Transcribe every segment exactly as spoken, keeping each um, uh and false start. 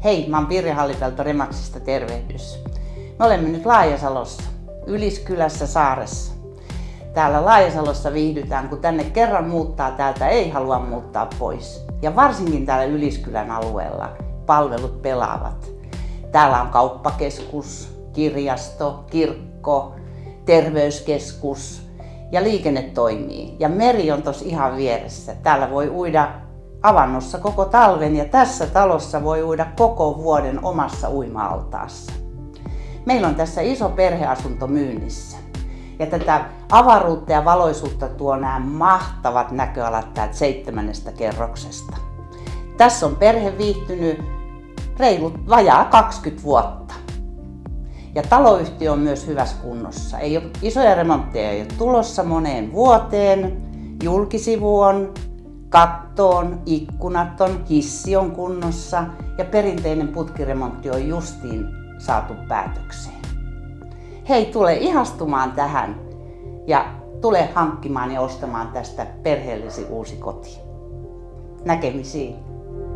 Hei, mä oon Pirja Hallipelto Remaxista, tervehdys. Me olemme nyt Laajasalossa, Yliskylässä saaressa. Täällä Laajasalossa viihdytään, kun tänne kerran muuttaa, täältä ei halua muuttaa pois. Ja varsinkin täällä Yliskylän alueella palvelut pelaavat. Täällä on kauppakeskus, kirjasto, kirkko, terveyskeskus ja liikenne toimii. Ja meri on tossa ihan vieressä. Täällä voi uida avannossa koko talven ja tässä talossa voi uida koko vuoden omassa uima-altaassa. Meillä on tässä iso perheasunto myynnissä. Ja tätä avaruutta ja valoisuutta tuo nämä mahtavat näköalat täältä seitsemännestä kerroksesta. Tässä on perhe viihtynyt reilut vajaa kaksikymmentä vuotta. Ja taloyhtiö on myös hyvässä kunnossa. Ei ole, isoja remontteja ei ole tulossa moneen vuoteen. Julkisivu on, katto on, ikkunat on, hissi on kunnossa ja perinteinen putkiremontti on justiin saatu päätökseen. Hei, tule ihastumaan tähän ja tule hankkimaan ja ostamaan tästä perheellesi uusi koti. Näkemisiin.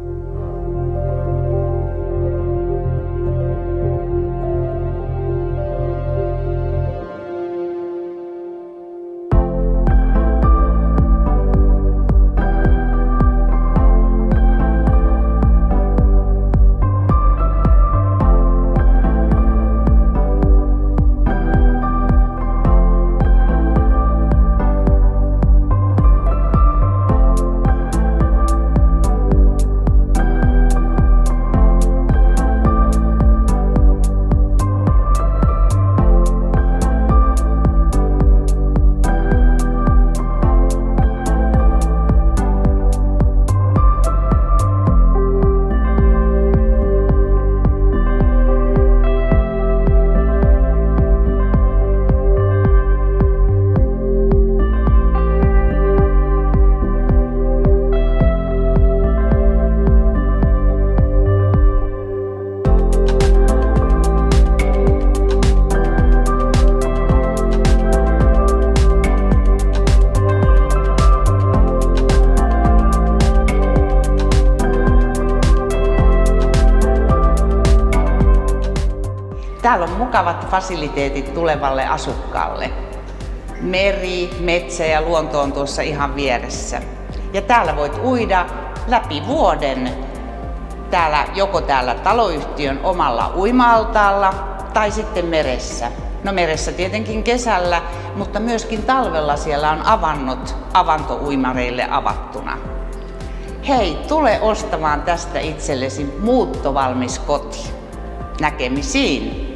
Täällä on mukavat fasiliteetit tulevalle asukkaalle. Meri, metsä ja luonto on tuossa ihan vieressä. Ja täällä voit uida läpi vuoden. Täällä, joko täällä taloyhtiön omalla uima-altaalla tai sitten meressä. No meressä tietenkin kesällä, mutta myöskin talvella siellä on avannot avantouimareille avattuna. Hei, tule ostamaan tästä itsellesi muuttovalmis koti. Näkemisiin!